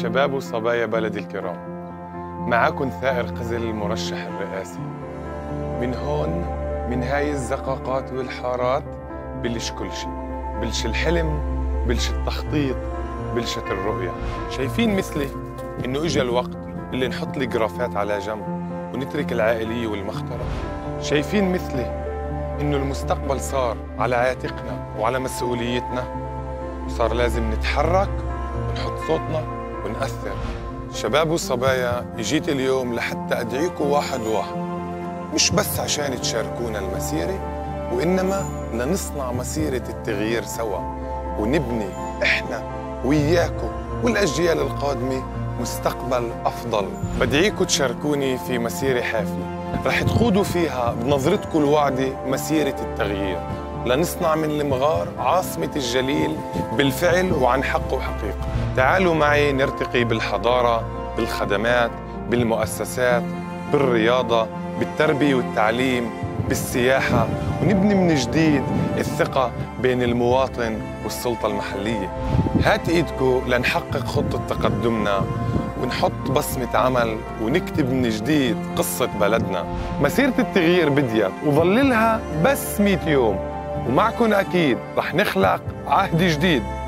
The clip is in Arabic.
شباب وصبايا بلدي الكرام، معاكم ثائر قزل المرشح الرئاسي. من هون، من هاي الزقاقات والحارات، بلش كل شيء. بلش الحلم، بلش التخطيط، بلشت الرؤية. شايفين مثلي إنه إجا الوقت اللي نحط الجرافات على جنب ونترك العائلية والمخترة. شايفين مثلي إنه المستقبل صار على عاتقنا وعلى مسؤوليتنا، وصار لازم نتحرك ونحط صوتنا ونأثر. شباب وصبايا، اجيت اليوم لحتى أدعيكم واحد واحد، مش بس عشان تشاركونا المسيرة، وإنما لنصنع مسيرة التغيير سوا، ونبني إحنا وإياكم والأجيال القادمة مستقبل أفضل. بدعيكم تشاركوني في مسيرة حافلة رح تقودوا فيها بنظرتكم الواعدة مسيرة التغيير، لنصنع من المغار عاصمة الجليل بالفعل وعن حق وحقيقة. تعالوا معي نرتقي بالحضارة، بالخدمات، بالمؤسسات، بالرياضة، بالتربية والتعليم، بالسياحة، ونبني من جديد الثقة بين المواطن والسلطة المحلية. هات إيدكم لنحقق خطة تقدمنا ونحط بصمة عمل ونكتب من جديد قصة بلدنا. مسيرة التغيير بديت وظللها بس 100 يوم، ومعكم أكيد رح نخلق عهد جديد